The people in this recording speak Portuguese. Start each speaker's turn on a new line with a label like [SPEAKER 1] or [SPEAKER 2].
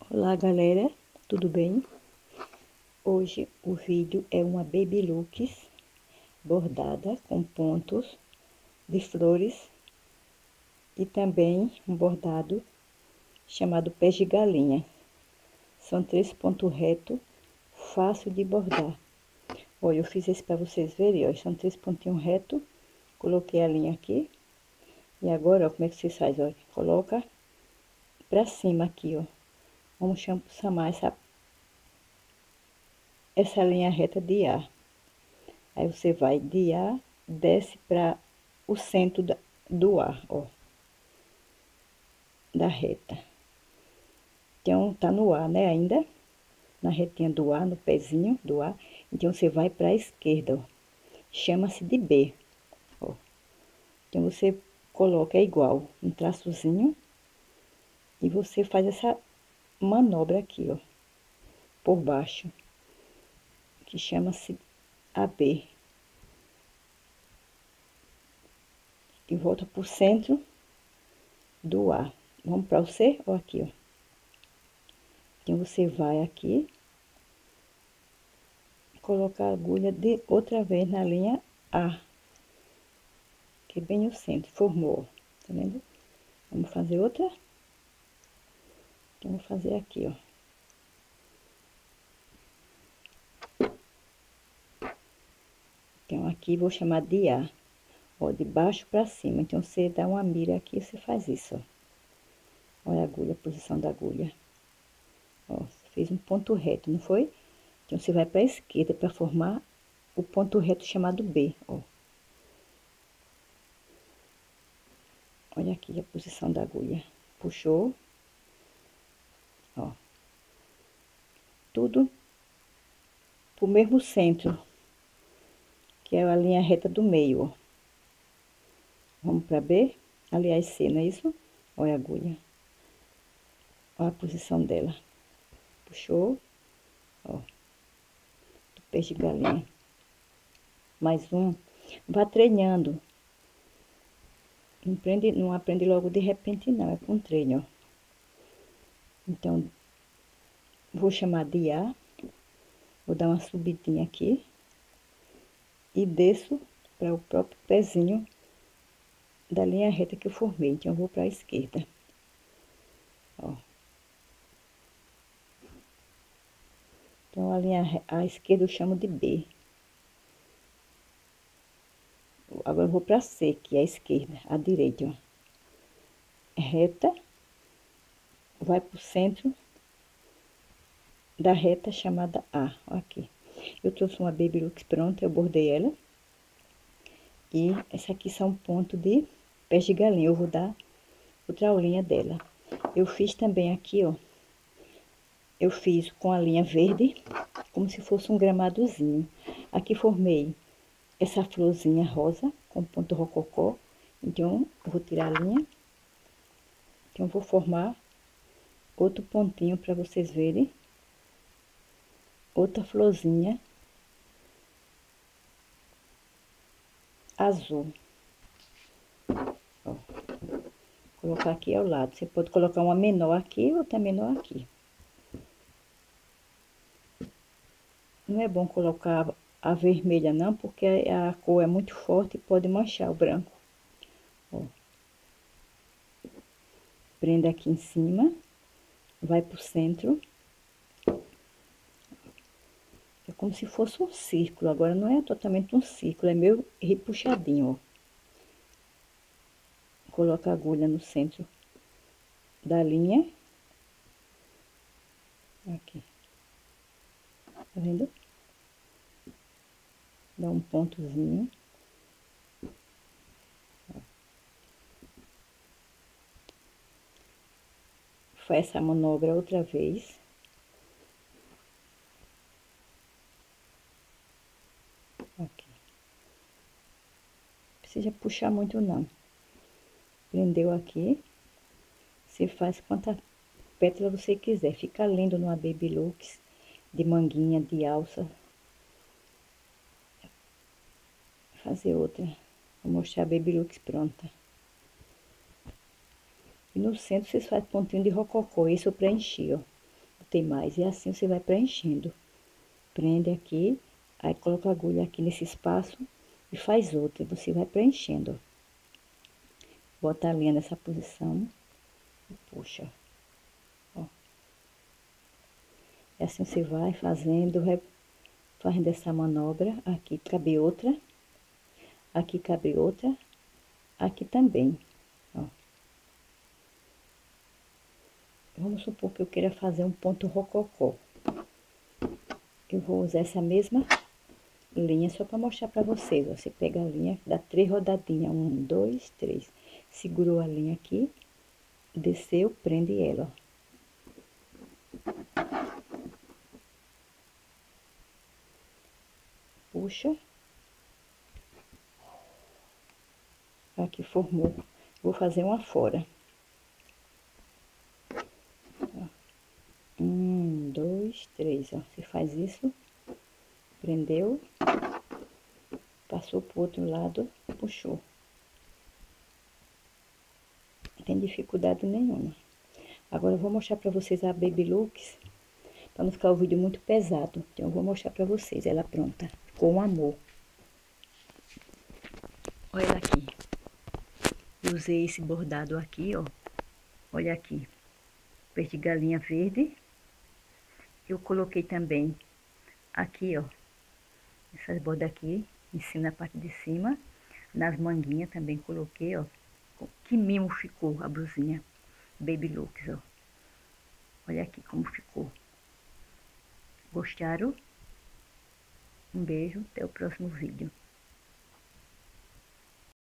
[SPEAKER 1] Olá galera, tudo bem? Hoje o vídeo é uma Baby Looks bordada com pontos de flores e também um bordado chamado pés de galinha. São 3 pontos retos, fácil de bordar. Olha, eu fiz esse para vocês verem, ó, são 3 pontinhos retos, coloquei a linha aqui. E agora, ó, como é que vocês fazem, olha, coloca pra cima aqui, ó. Vamos chamar essa linha reta de A. Aí você vai de A, desce para o centro do A, ó, da reta. Então, tá no A, né, ainda, na retinha do A, no pezinho do A. Então, você vai para a esquerda, ó. Chama-se de B, ó. Então, você coloca igual, um traçozinho, e você faz essa manobra aqui, ó, por baixo, que chama-se AB. E volta pro centro do A. Vamos para o C, ó, aqui, ó. Então, você vai aqui, colocar a agulha de outra vez na linha A, que é bem no centro, formou, tá vendo? Vamos fazer outra. Então, vou fazer aqui, ó. Então, aqui vou chamar de A, ó, de baixo pra cima. Então, você dá uma mira aqui, você faz isso, ó. Olha a agulha, a posição da agulha. Ó, você fez um ponto reto, não foi? Então, você vai pra esquerda pra formar o ponto reto chamado B, ó. Olha aqui a posição da agulha. Puxou, ó. Tudo pro mesmo centro, que é a linha reta do meio, ó. Vamos pra B, aliás, C, não é isso? Olha a agulha. Olha a posição dela. Puxou, ó. Do peixe de galinha. Mais um. Vá treinando. Não aprende logo de repente, não. É com treino, ó. Então, vou chamar de A. Vou dar uma subidinha aqui. E desço para o próprio pezinho da linha reta que eu formei. Então, eu vou para a esquerda. Ó. Então, a esquerda eu chamo de B. Agora, eu vou para C, que é a esquerda, a direita, ó. Reta, vai pro centro da reta chamada A, ó, aqui. Eu trouxe uma Baby Looks pronta, eu bordei ela. E essa aqui são pontos de pés de galinha, eu vou dar outra aulinha dela. Eu fiz também aqui, ó, eu fiz com a linha verde, como se fosse um gramadozinho. Aqui formei essa florzinha rosa com ponto rococó. Então, eu vou tirar a linha. Então, eu vou formar outro pontinho para vocês verem. Outra florzinha azul. Ó, colocar aqui ao lado. Você pode colocar uma menor aqui, outra menor aqui. Não é bom colocar a vermelha não, porque a cor é muito forte e pode manchar o branco. Ó. Prenda aqui em cima, vai pro centro. É como se fosse um círculo, agora não é totalmente um círculo, é meio repuxadinho, ó. Coloca a agulha no centro da linha. Aqui. Tá vendo? Dá um pontozinho. Faz essa manobra outra vez. Aqui. Não precisa puxar muito não. Prendeu aqui. Você faz quanta pétala você quiser. Fica lindo numa Baby Looks de manguinha, de alça. Vou fazer outra. Vou mostrar a Baby Looks pronta. E no centro vocês fazem pontinho de rococó. Isso eu preenchi, ó. ter mais. E assim você vai preenchendo. Prende aqui, aí coloca a agulha aqui nesse espaço e faz outra. E você vai preenchendo, ó. Bota a linha nessa posição e puxa, ó. E assim você vai fazendo essa manobra. Aqui cabe outra, aqui cabe outra, aqui também, ó. Vamos supor que eu queira fazer um ponto rococó. Eu vou usar essa mesma linha só para mostrar para vocês. Ó. Você pega a linha, dá 3 rodadinhas, 1, 2, 3. Segurou a linha aqui, desceu, prende ela, ó. Puxa. Aqui formou. Vou fazer uma fora. 1, 2, 3, ó. Você faz isso, prendeu, passou pro outro lado, puxou. Não tem dificuldade nenhuma. Agora eu vou mostrar pra vocês a Baby Looks, pra não ficar o vídeo muito pesado. Então eu vou mostrar pra vocês ela pronta, com amor. Olha ela aqui. Eu usei esse bordado aqui, ó. Olha aqui. Peixe de galinha verde. Eu coloquei também aqui, ó. Essas bordas aqui, em cima, na parte de cima. Nas manguinhas também coloquei, ó. Que mimo ficou a blusinha Baby Looks, ó. Olha aqui como ficou. Gostaram? Um beijo, até o próximo vídeo.